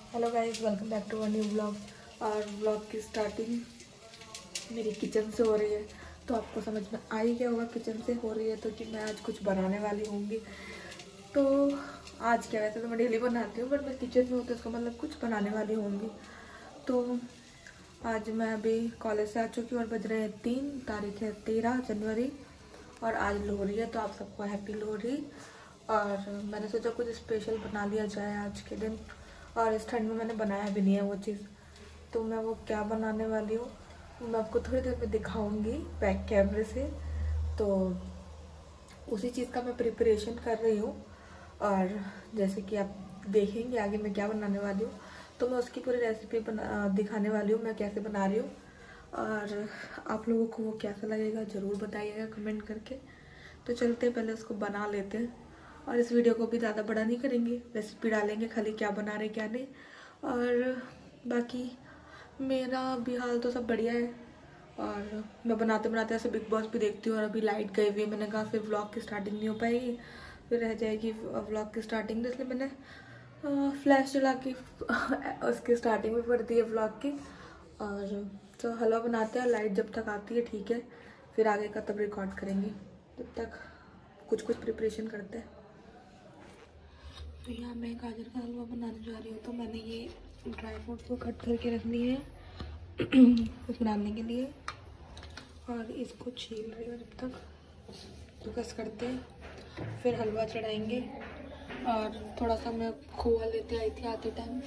Hello guys, welcome back to a new blog. और blog की starting मेरी kitchen से हो रही है, तो आपको समझ में आ ही गया होगा किचन से हो रही है तो कि मैं आज कुछ बनाने वाली होंगी। तो आज क्या, वैसे तो मैं डेली बनाती हूँ बट मैं किचन में होती हूँ, उसका मतलब कुछ बनाने वाली होंगी। तो आज मैं अभी कॉलेज से आ चुकी हूँ और बज रहे हैं 3, तारीख है 13 जनवरी और आज लोहड़ी है। तो आप सबको हैप्पी लोहड़ी। और मैंने सोचा कुछ स्पेशल बना लिया जाए आज के दिन, और इस ठंड में मैंने बनाया भी नहीं है वो चीज़। तो मैं वो क्या बनाने वाली हूँ मैं आपको थोड़ी देर में दिखाऊंगी बैक कैमरे से। तो उसी चीज़ का मैं प्रिपरेशन कर रही हूँ और जैसे कि आप देखेंगे आगे मैं क्या बनाने वाली हूँ, तो मैं उसकी पूरी रेसिपी दिखाने वाली हूँ मैं कैसे बना रही हूँ। और आप लोगों को वो कैसा लगेगा ज़रूर बताइएगा कमेंट करके। तो चलते हैं, पहले उसको बना लेते हैं। और इस वीडियो को भी ज़्यादा बड़ा नहीं करेंगे, रेसिपी डालेंगे खाली क्या बना रहे क्या नहीं। और बाकी मेरा भी हाल तो सब बढ़िया है। और मैं बनाते बनाते ऐसे बिग बॉस भी देखती हूँ और अभी लाइट गई हुई है। मैंने कहा फिर व्लॉग की स्टार्टिंग नहीं हो पाएगी, फिर रह जाएगी व्लॉग की स्टार्टिंग, तो इसलिए मैंने फ्लैश जला के उसकी स्टार्टिंग भी कर दी है व्लॉग की। और तो हलवा बनाते हैं, लाइट जब तक आती है ठीक है, फिर आगे का तब रिकॉर्ड करेंगे। तब तक कुछ कुछ करते हैं। तो यहाँ मैं गाजर का हलवा बनाने जा रही हूँ। तो मैंने ये ड्राई फ्रूट्स को कट करके रख लिए हैं कुछ बनाने के लिए, और इसको छील रही हूँ जब तक। तो कस करते हैं, फिर हलवा चढ़ाएंगे। और थोड़ा सा मैं खोआ लेते आई थी आते टाइम।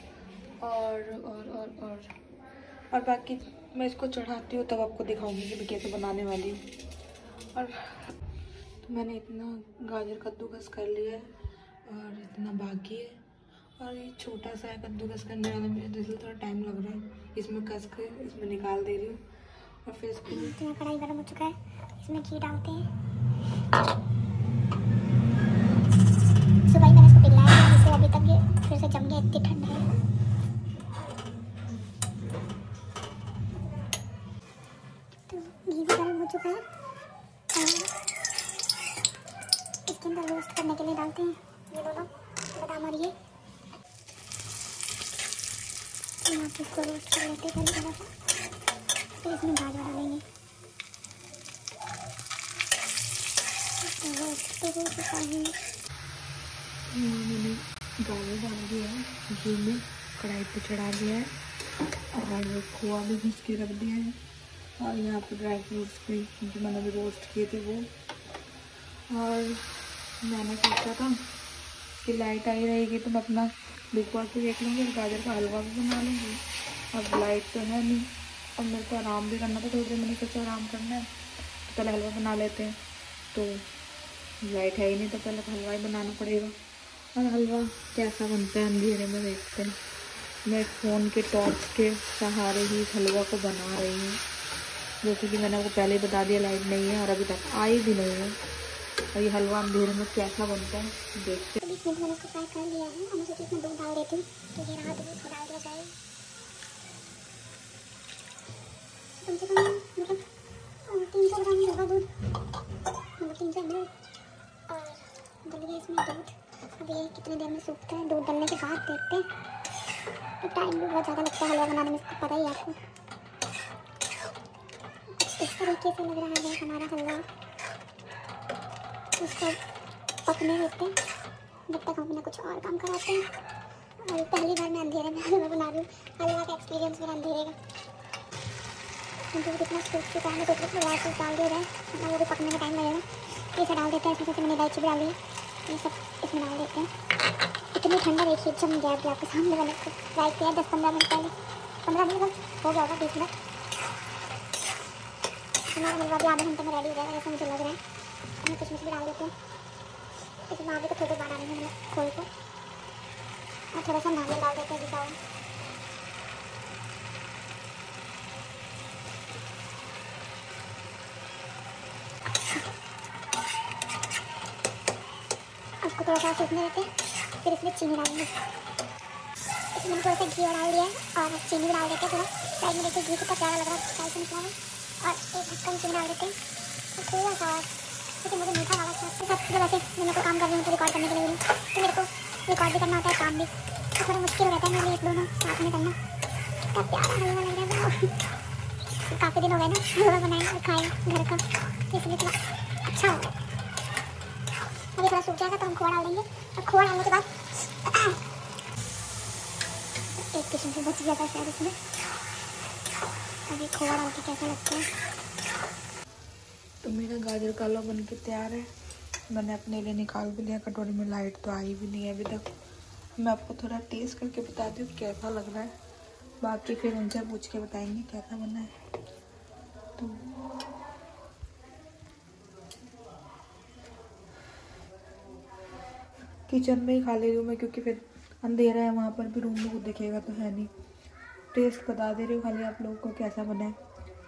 और बाकी मैं इसको चढ़ाती हूँ तब आपको दिखाऊंगी कि मैं कैसे बनाने वाली हूँ। और तो मैंने इतना गाजर कद्दूकस कर लिया है और इतना बाकी है। और ये छोटा सा है कद्दूकस करने वाला, मुझे इसलिए थोड़ा टाइम लग रहा है। इसमें कस के इसमें निकाल दे रही हूँ और फिर इसको कढ़ाई गर्म हो चुका है, इसमें घी डालते हैं। सुबह ही मैंने इसको पिघलाया है, जिससे अभी तक ये फिर से जम गया, इतनी ठंड है। तो घी भी गर्म हो चुका है और इसके अंदर रोस्ट करने के लिए डालते हैं ये दोनों बादाम और ये। यहाँ पे इसको रोस्ट कर लेते हैं थोड़ा सा, फिर इसमें गाजर डालेंगे। रोस्ट हो चुका है, मैंने गाजर डाल दिया है घी में, कढ़ाई पे चढ़ा दिया है और खोआ भी घिस के रख दिया है। और यहाँ पे ड्राई फ्रूट्स भी जो मैंने भी रोस्ट किए थे वो। और मैंने सोचा था कि लाइट आई रहेगी तो मैं अपना बिग बॉस भी देख लूँगी और गाजर का हलवा भी बना लूँगी। अब लाइट तो है नहीं और मेरे को आराम भी करना था थोड़ी देर, मैंने सोचा आराम करना है तो पहले हलवा बना लेते हैं। तो लाइट है ही नहीं तो पहले हलवा ही बनाना पड़ेगा। और हलवा कैसा बनता है अंधेरे में देखते हैं। मैं फ़ोन के टॉर्च के सहारे ही इस हलवा को बना रही हूँ, जैसे कि मैंने आपको पहले ही बता दिया लाइट नहीं है और अभी तक आई भी नहीं है। और ये हलवा अंधेरे में कैसा बनता है देखते हैं। 20 मिनट मैंने इसको फ्राई कर लिया है और मैं सोची इसमें दूध डाल देती हूँ। तो ये रहा दूध, डाल दिया जाए कम से कम मतलब 300 ग्राम होगा दूध, मतलब 300 ml। और डल गया इसमें दूध। अब ये कितनी देर में सूखता है, दूध डालने के बाद देखते हैं। तो टाइम भी बहुत ज़्यादा लगता है हलवा बनाने में, इसको पता ही है आपको। इस तरीके से लग रहा है हमारा हलवा। इसको पकने देते हैं जब तक हम अपना कुछ और काम कराते हैं। और पहली बार मैं अंधेरे में हलवा बना रही हूँ, हलवा का एक्सपीरियंस मेरा अंधेरे का। दूध इतना सूख चुका है, तो कुछ और चीज़ डाल दिया जाए मतलब वो भी पकने का टाइम लगेगा। ये सब डाल देते हैं, इसमें जैसे मैंने इलायची भी डाल दी, ये सब इसमें डाल देते हैं। इतनी ठंडा देखिए, जम गया अभी आपके सामने। मैंने इसको फ्राई किया 10-15 मिनट पहले, 15 मिनट हो गया होगा, 20 मिनट। हमारा हलवा भी आधे घंटे में रेडी हो जाएगा जैसा मुझे लग रहा है। हमें किशमिश भी डाल देते हैं, इसमें आगे तो थोड़ी बार डालेंगे हमने खोल को, और थोड़ा सा नारियल डाल देते हैं जिसा उसको थोड़ा सा सूखने देते हैं। फिर इसमें चीनी डालेंगे, इसमें थोड़ा सा घी डाल दिया है और चीनी भी डाल देते हैं थोड़ा। साइड में देखिए घी कितना प्यारा लग रहा है, साइड से निकला है। और एक ढक्कन चीनी डाल देते हैं और थोड़ा सा, क्योंकि मुझे मीठा वाला अच्छा है। सब जब ऐसे मैं को काम कर रही हूँ तो रिकॉर्ड करने के लिए तो मेरे को रिकॉर्ड भी करना होता है, काम भी। तो थोड़ा मुश्किल रहता है मेरे लिए दोनों साथ में करना। क्या प्यारा हलवा लग रहा है, काफ़ी दिन हो गए ना हलवा बनाए और खाए घर का, इसलिए थोड़ा अच्छा हो गया। अभी थोड़ा सूख जाएगा तो हम खोआ डाल देंगे, और खोआ डालने के बाद एक किस्म से बच गया था शायद इसमें। अभी खोआ डाल के कैसा लगता है। तो मेरा गाजर का हलवा बन के तैयार है। मैंने अपने लिए निकाल भी लिया कटोरी में, लाइट तो आई भी नहीं है अभी तक। मैं आपको थोड़ा टेस्ट करके बताती हूँ कैसा लग रहा है, बाकी फिर उनसे पूछ के बताएंगे कैसा बना है। तो किचन में ही खा ले रही हूँ मैं, क्योंकि फिर अंधेरा है, वहाँ पर भी रूम में कुछ दिखेगा तो है नहीं। टेस्ट बता दे रही हूँ खाली आप लोगों को कैसा बना है।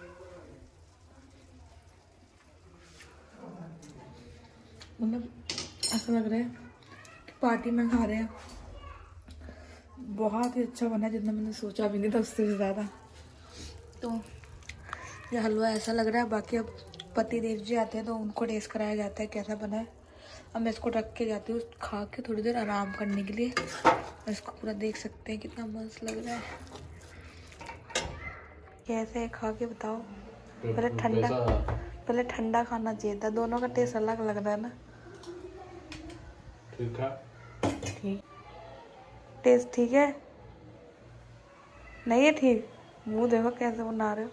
मतलब ऐसा लग रहा है कि पार्टी में खा रहे हैं। बहुत ही अच्छा बना है, जितना मैंने सोचा भी नहीं था उससे भी ज़्यादा। तो ये हलवा ऐसा लग रहा है। बाकी अब पति देव जी आते हैं तो उनको टेस्ट कराया जाता है कैसा बना है। अब मैं इसको रख के जाती हूँ खा के थोड़ी देर आराम करने के लिए। और इसको पूरा देख सकते हैं कितना मस्त लग रहा है। कैसे है खा के बताओ। पहले ठंडा खाना चाहिए था, दोनों का टेस्ट अलग लग रहा है ना। ठीक है, ठीक टेस्ट ठीक है, नहीं है ठीक। मुंह देखो कैसे बना रहे हो।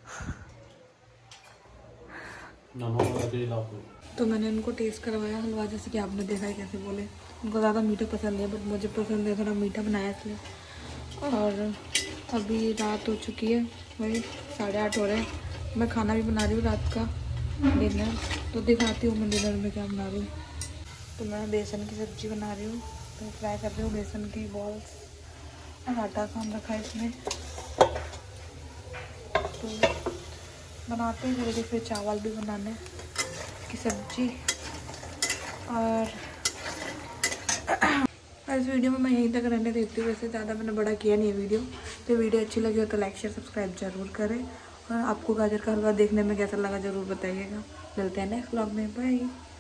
तो मैंने उनको टेस्ट करवाया हलवा, जैसे कि आपने देखा है कैसे बोले। उनको ज़्यादा मीठा पसंद है, बट मुझे पसंद है, थोड़ा मीठा बनाया इसलिए। और अभी रात हो चुकी है, वही 8:30 हो रहे हैं। मैं खाना भी बना रही हूँ रात का डिनर, तो दिखाती हूँ मैं डिनर में क्या बना रही हूँ। तो मैं बेसन की सब्ज़ी बना रही हूँ, तो फ्राई कर रही हूँ बेसन की बॉल्स। और आटा काम रखा है इसमें, तो बनाते हैं थोड़ी देर, फिर चावल भी बनाने की सब्जी। और इस वीडियो में मैं यहीं तक रहने देती हूँ, वैसे ज़्यादा मैंने बड़ा किया नहीं है वीडियो। तो वीडियो अच्छी लगी हो तो लाइक शेयर सब्सक्राइब जरूर करें। और आपको गाजर का हलवा देखने में कैसा लगा ज़रूर बताइएगा। मिलते हैं नेक्स्ट व्लॉग में, बाय।